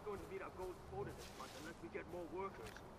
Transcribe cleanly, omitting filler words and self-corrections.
not going to meet our gold quota this month unless we get more workers.